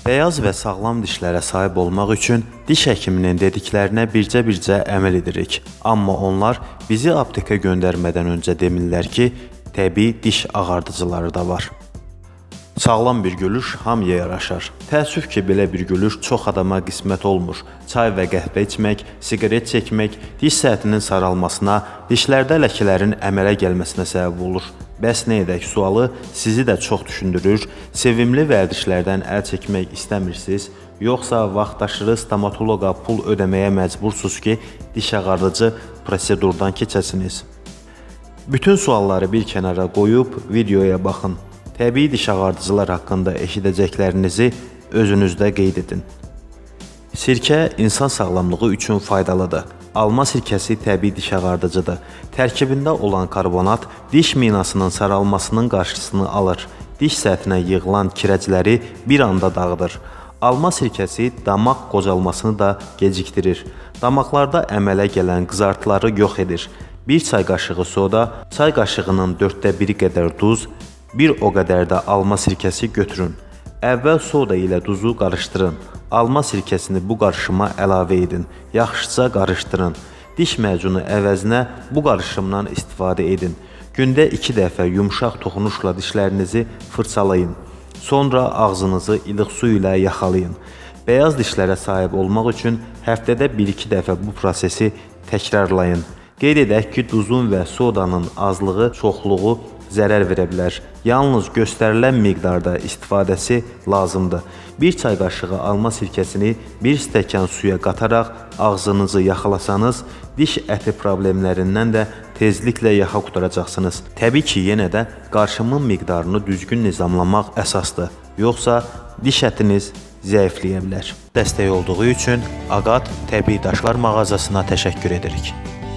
Bəyaz və sağlam dişlərə sahib olmaq üçün diş həkiminin dediklərinə bircə-bircə əməl edirik. Amma onlar bizi aptekə göndərmədən öncə demirlər ki, təbii diş ağardıcıları da var. Sağlam bir gülüş hamıya yaraşar. Təəssüf ki, belə bir gülüş çox adama qismət olmur. Çay və qəhvə içmək, siqaret çəkmək diş səthinin saralmasına, dişlərdə ləkələrin əmələ gəlməsinə səbəb olur. Bəs nə edək sualı sizi də çox düşündürür. Sevimli vərdişlərdən əl çəkmək istəmirsiniz, yoxsa vaxtaşırı stomatoloqa pul ödəməyə məcbursunuz ki, diş ağardıcı prosedurdan keçəsiniz? Bütün sualları bir kənara qoyub videoya baxın. Təbii diş ağardıcılar haqqında eşidəcəklərinizi özünüzdə qeyd edin. Sirkə insan sağlamlığı üçün faydalıdır. Alma sirkəsi təbii diş ağardıcıdır. Tərkibində olan karbonat diş minasının saralmasının qarşısını alır. Diş səthinə yığılan kirəcləri bir anda dağıdır. Alma sirkəsi damaq qocalmasını da gecikdirir. Damaqlarda əmələ gələn qızartıları yox edir. Bir çay qaşığı soda, çay qaşığının 1/4 qədər duz, bir o qədər də alma sirkəsi götürün. Əvvəl soda ilə duzu qarışdırın. Alma sirkəsini bu qarışıma əlavə edin. Yaxşıca qarışdırın. Diş macunu əvəzinə bu qarışımdan istifadə edin. Gündə 2 dəfə yumşaq toxunuşla dişlərinizi fırçalayın. Sonra ağzınızı ilıq su ilə yaxalayın. Bəyaz dişlərə sahib olmaq üçün həftədə 1-2 dəfə bu prosesi təkrarlayın. Qeyd edək ki, duzun və sodanın azlığı, çoxluğu zərər verə bilər. Yalnız göstərilən miqdarda istifadəsi lazımdır. Bir çay qaşığı alma sirkəsini bir stəkan suya qataraq ağzınızı yaxalasanız, diş əti problemlərindən də tezliklə yaxa qutaracaqsınız. Təbii ki, yenə də qarışımın miqdarını düzgün nizamlamaq əsasdır. Yoxsa diş ətiniz zəifləyə bilər. Dəstək olduğu üçün Aqat Təbii Daşlar mağazasına təşəkkür edirik.